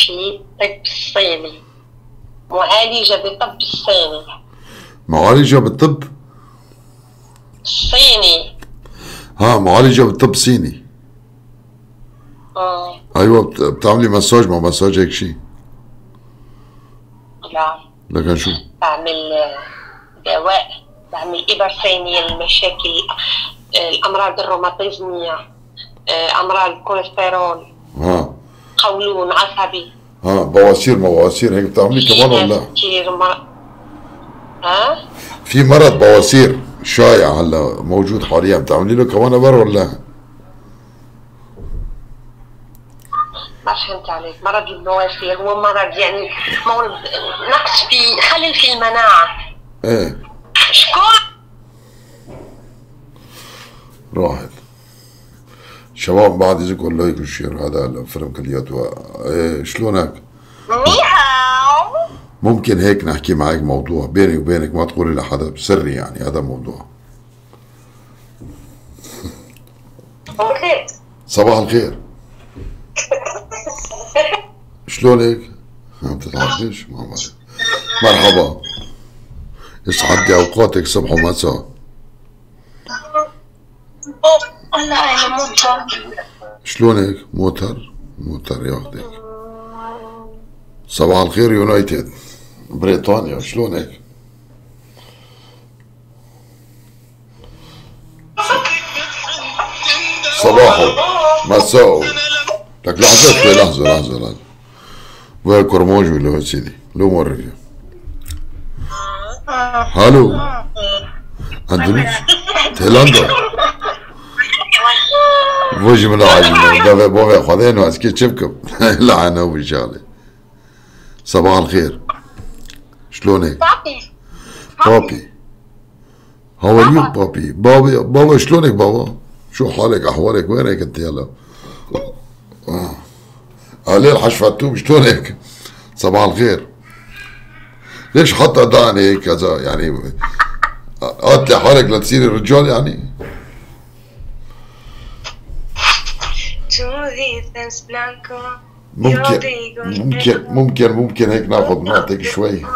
في طب الصيني، معالجة بالطب الصيني. معالجة بالطب الصيني. ها، معالجة بالطب الصيني. ايوه، بتعملي مساج؟ ما مساج هيك شيء؟ لا. لكن شو؟ بعمل دواء، بعمل إبر صينية للمشاكل، الأمراض الروماتيزمية، أمراض الكوليسترول، قولون عصبي، بواسير. مواسير هيك بتعملي كمان ولا؟ كثير في مرض بواسير شائع هلا موجود حاليا، بتعملي له كمان ابر ولا؟ ما فهمت عليك. مرض البواسير هو مرض يعني نقص في خلل في المناعة. ايه شكون؟ راحت شباب بعد اذنكم لايك وشير هذا الفيلم كلياته. ايه شلونك؟ نيهاو. ممكن هيك نحكي معك موضوع بيني وبينك، ما تقولي لحدا سري، يعني هذا موضوع. صباح الخير. شلونك؟ عم تتعرفيش؟ ما بعرف. مرحبا، يسعد لي اوقاتك صبح ومساء. والله انا موتر. شلونك؟ موتر ياخدك. صباح الخير يونايتد بريطانيا، شلونك؟ صباحو مساء. لك لحظة شوي، لحظة وين كرموج ولا سيدي؟ لو موريك. هالو اندونيس تايلاندا بوجي من العجل دافع بوفي خذين واسكي شبكم لعنة وبشغلة. صباح الخير، شلونك؟ بابي هاو ار يو بابي؟ بابا شلونك بابا؟ شو حالك احوالك؟ وينك انت هلا؟ ليل حشفتوم شلونك؟ صباح الخير. ليش حط اداني هيك كذا يعني؟ قاتلي حالك لتصيري رجال يعني؟ ممكن هيك ناخذ نعطيك شوي.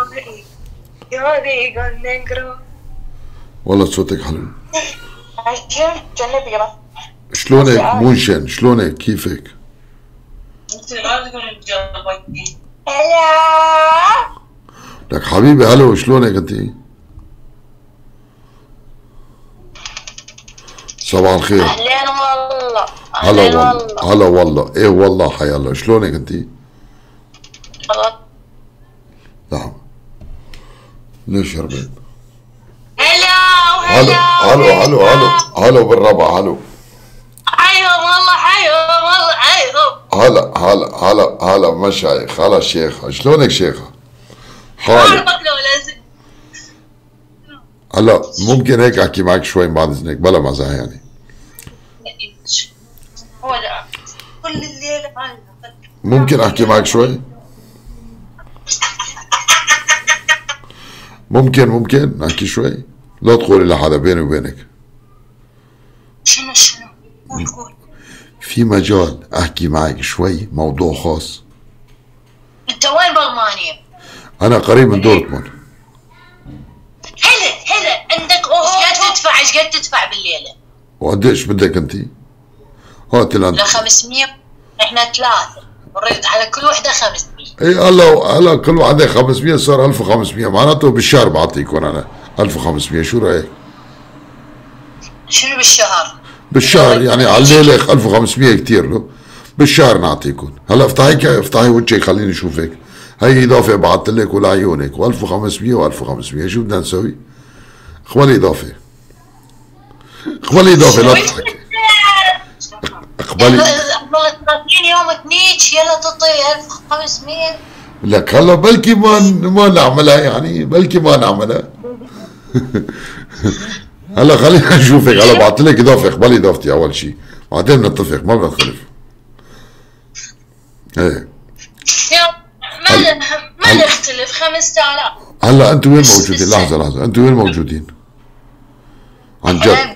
والله صوتك حلو. شلونك مونشن؟ شلونك كيفك؟ لك حبيبي هلو شلونك انت؟ صباح الخير. اهلين والله. هلا والله. ايه والله حيا الله. شلونك انت؟ نعم. ليش هربت؟ هلو بالربع. هلو حيهم والله. هلا مشايخ. هلا شيخة، شلونك شيخة؟ حالك؟ هلا ممكن هيك احكي معك شوي بعد اذنك، بلا مزح يعني. كل الليل ممكن احكي معك شوي؟ ممكن نحكي شوي؟ لا تقولي لحدا بيني وبينك. شنو قول. في مجال احكي معك شوي، موضوع خاص. انت وين بالمانيا؟ انا قريب من دورتموند. هلا عندك ايش قد تدفع بالليله؟ وقديش بدك انت؟ هات لا 500. احنا 3 نريد على كل وحده 500. اي هلا كل وحده 500 صار 1500، معناته بالشهر بعطيكم انا 1500. شو رايك؟ شنو بالشهر؟ بالشهر يعني على الليله 1500 كثير له. بالشهر نعطيكم. هلا افتحي وجهك خليني اشوفك. هي اضافه بعثت لك ولعيونك، و1500 و1500. شو بدنا نسوي؟ اقبلي اضافه لا تضحكي. اقبلي. والله 30 يوم تنيج يلا تعطي 1500. لك هلا بلكي ما نعملها يعني، بلكي ما نعملها. هلا خلينا نشوفك. هلا بعثت لك اضافه، اقبلي اضافتي اول شيء، بعدين بنتفق ما بنختلف. ايه ما نختلف. 5000. هلا انتوا وين موجودين؟ لحظه انتوا وين موجودين؟ عن جد؟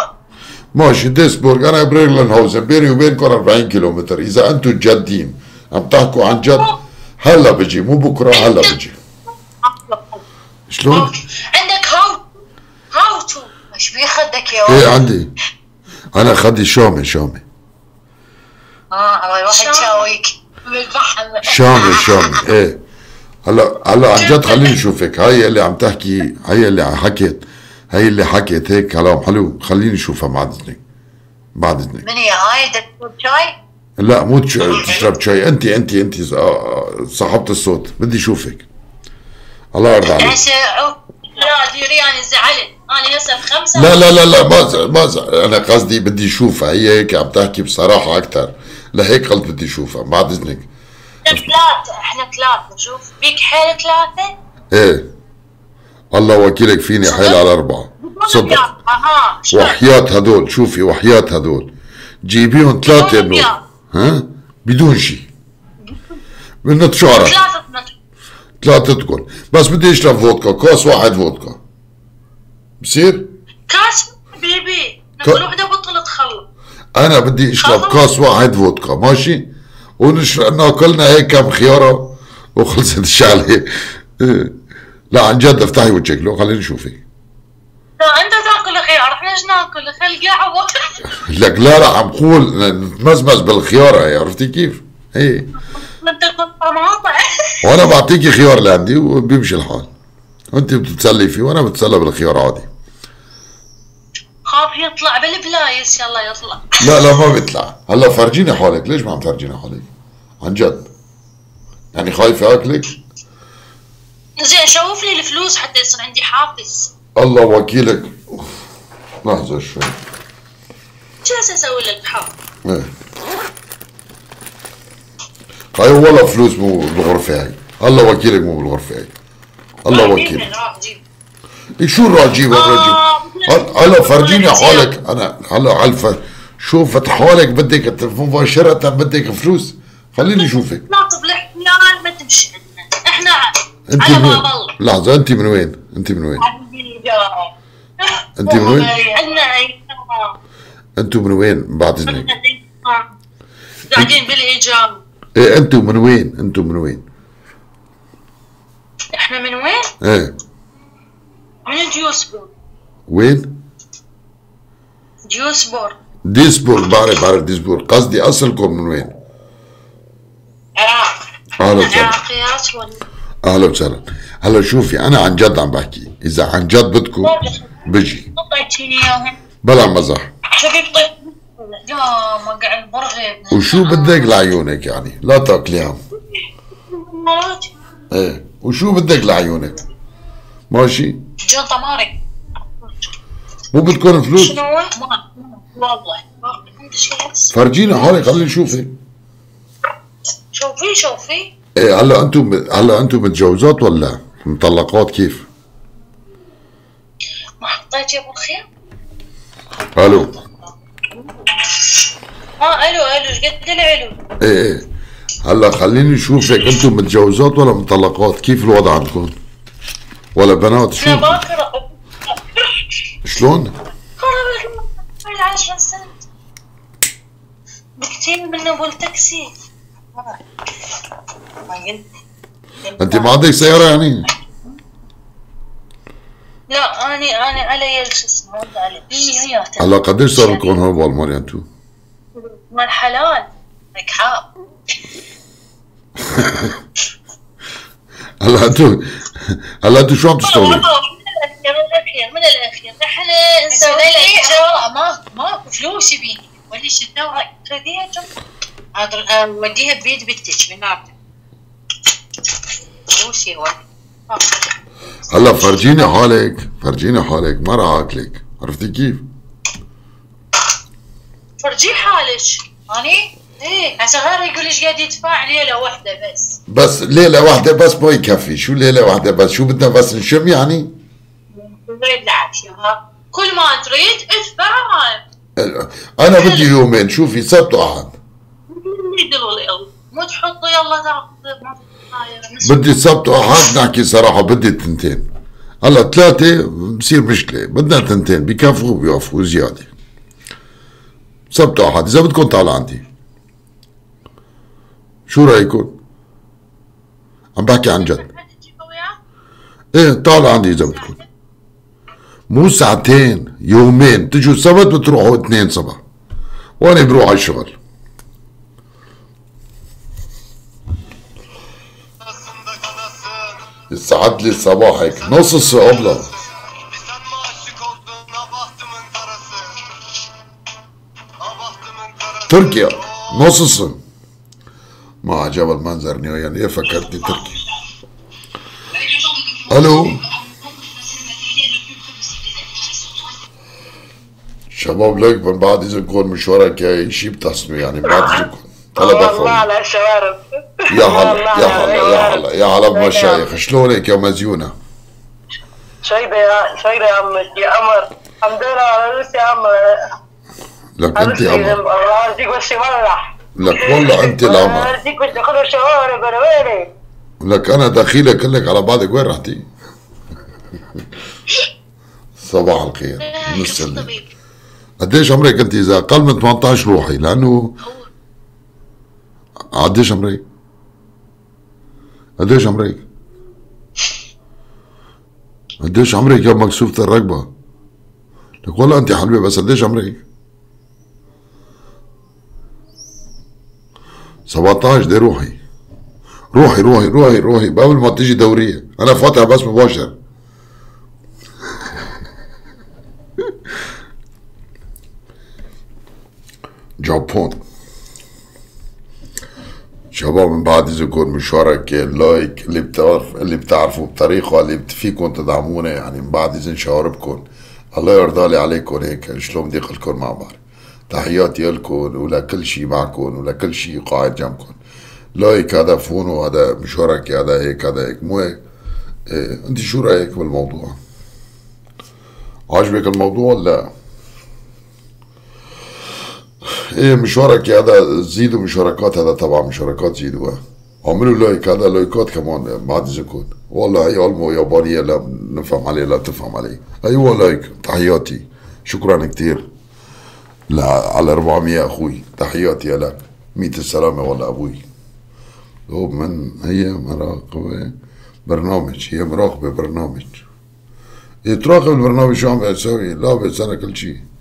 ماشي ديسبورغ. انا بريغلنهاوزن، بيني وبينكم 40 كيلومتر. اذا انتم جادين عم تحكوا عن جد؟ هلا بجي، مو بكره، هلا بجي. شلون؟ عندك هاو تو ايش بيه خدك يا ولد؟ ايه عندي، انا خدي شامي. الله واحد شاويك بالبحر. شامي ايه. هلا عن جد خليني اشوفك. هاي اللي عم تحكي، هي اللي حكت هيك كلام حلو، خليني اشوفها بعد اذنك. من هي هاي دكتور شاي؟ لا مو تشرب شاي. انت صاحبة الصوت، بدي اشوفك. الله يرضى عليك. لا ديري انا زعلت، انا هسه بخمسة. لا ما زعل. انا قصدي بدي اشوفها، هي هيك عم تحكي بصراحة اكثر، لهيك قلت بدي اشوفها بعد اذنك. احنا ثلاثة، شوف فيك حيل ثلاثة؟ ايه الله وكيلك فيني حيل على 4 صدق. وحياة هدول، شوفي وحياة هدول جيبيهم 3 نور. ها بدون شيء، بنتشارك 3 تكون. بس بدي اشرب فودكا، كاس واحد فودكا بصير؟ كاس بيبي نقول وحده بطل تخلص. انا بدي اشرب كاس واحد فودكا ماشي، ناكلنا هيك كم خياره وخلصت الشغله. لا عن جد افتحي وجهك لو خليني اشوفك. لا انت تاكل خيار، احنا ايش ناكل؟ خل قهوه. لك لا عم قول نتمزمز بالخياره، هي عرفتي كيف؟ ايه انت طماطم وانا بعطيكي خيار لعندي وبيمشي الحال، وانت بتتسلي فيه وانا بتسلى بالخيار عادي. خاف يطلع بالبلايس. يلا يطلع. لا ما بيطلع. هلا فرجيني حالك، ليش ما عم تفرجيني حالك؟ عن جد يعني خايفه اكلك؟ زين شوف لي الفلوس حتى يصير عندي حافز. الله وكيلك. لحظه شوي. شو هسه اسوي لك حافز؟ ايه هاي ولا فلوس مو بالغرفه هاي. الله وكيلك مو بالغرفه هاي. الله وكيلك. شو راح اجيبها؟ هلا فرجيني حالك. انا هلا على شوفت حالك بدك مباشرة بدك فلوس، خليني اشوفك. ناطب الاحتلال ما تمشي عندنا، احنا انت على من باب الله. لحظة، انت من وين؟ انت من وين؟ انتوا من وين بعد اذنك؟ قاعدين بالايجار. ايه انتوا من وين؟ احنا من وين؟ ايه من ديوسبور. وين؟ ديسبور. بعرف ديسبور. قصدي اصلكم من وين؟ عراق. اهلا وسهلا. عراقيات ولا؟ اهلا وسهلا. هلا شوفي انا عن جد عم بحكي، اذا عن جد بدكم بجي. بلا مزح. يا مقع البرغي. وشو بدك لعيونك يعني؟ لا تاكليها. ايه وشو بدك لعيونك؟ ماشي؟ جنطة مارك. مو بدكم فلوس؟ شنو؟ والله عندي شيء. فرجينا حالك خليني نشوفك. شوفي. ايه هلا انتم متجوزات ولا مطلقات كيف؟ ما حطيت يا ابو الخير؟ الو. الو ايش قد العلو؟ ايه هلا خليني نشوفك، انتم متجوزات ولا مطلقات؟ كيف الوضع عندكم؟ ولا بنات شو؟ انا باكر. شلون؟ قرب 10 سنة بكتير من ابو التاكسي. انت ما عندك سيارة يعني؟ لا انا علي شو اسمه هي. هلا قديش صار لكم هون بالمانيا انتم؟ مال حلال ركحاب. هلا انتم شو عم تشتغلوا؟ من الاخير احنا نسوي ماكو فلوس يبيني ولي شنو خذيها وديها بيد بنتك بناتك فلوس يا ولد. هلا فرجيني حالك ما راح اكلك، عرفتي كيف؟ فرجي حالك. اني؟ ايه هسه غير يقول ايش قاعد يدفع ليله واحده بس ليله واحده بس ما يكفي. شو ليله واحده بس؟ شو بدنا بس نشم يعني؟ نريد العشاء كل ما تريد ادفع. انا بدي يومين. شوفي سبت واحد. مو تحطوا يلا تاخذ. بدي السبت واحد. نحكي صراحه بدي 2. هلا 3 بصير مشكله، بدنا 2 بكفوا بيوفوا زياده. سبت واحد اذا بدكم تعالوا عندي. شو رايكم؟ عم بحكي عن جد. ايه تعالوا عندي اذا بدكم. مو ساعتين، يومين، تجوا السبت بتروحوا 2 صبح وانا بروح على الشغل. يسعد لي صباحك. نص الصقبلة تركيا، نص الصن مع جبل منظر نيويورك. ايه فكرتني تركيا. الو شباب، ليك من بعد اذنكم مشوارك يا شيء بتصنوا يعني بعد اذنكم طلبة والله على الشوارب. يا هلا يا هلا يا هلا يا هلا بمشايخ. شلونك يا مزيونة؟ شويبة يا عمي يا قمر. الحمد لله على روسي يا عم. لك انت قمر. الله يرزيك وش يولع. لك والله انت القمر. الله يرزيك وش دخلوا الشوارب. انا ويني؟ لك انا دخيلك كلك على بعضك. وين رحتي؟ صباح الخير. نسلم. قديش عمرك انت؟ اذا اقل من 18 روحي، لانه قديش عمرك؟ قديش عمرك؟ قديش عمرك يا مكسوفة الرقبة؟ لك والله انت حلوة، بس قديش عمرك؟ 17. دي روحي روحي روحي روحي روحي قبل ما تيجي دورية. انا فاتح بس مباشر. جابون. شباب من بعد اذنكم مشارك اللايك اللي بتعرفوا بطريقه اللي فيكم تدعمونا يعني. من بعد اذن شواربكم الله يرضى لي عليكم. هيك شلون بدي اقول مع بعض. تحياتي لكم ولكل شيء معكم ولكل شيء قاعد جنبكم. لايك هذا فونو، هذا مشارك، هذا هيك هذا هيك، مو هيك؟ إيه انت شو رايك بالموضوع؟ عاجبك الموضوع ولا لا؟ ايه مشارك هذا زيدوا مشاركات. هذا تبع مشاركات زيدوها. اعملوا لايك. هذا لايكات كمان بعد اذنكم. والله هي علمه يابانيه لا نفهم عليه لا تفهم عليه. ايوه لايك. تحياتي. شكرا كثير على 400 اخوي. تحياتي لك. 100 السلامه والله ابوي. من هي مراقبه برنامج. هي مراقبه برنامج. هي تراقب البرنامج شو عم يسوي. لا بس انا كل شيء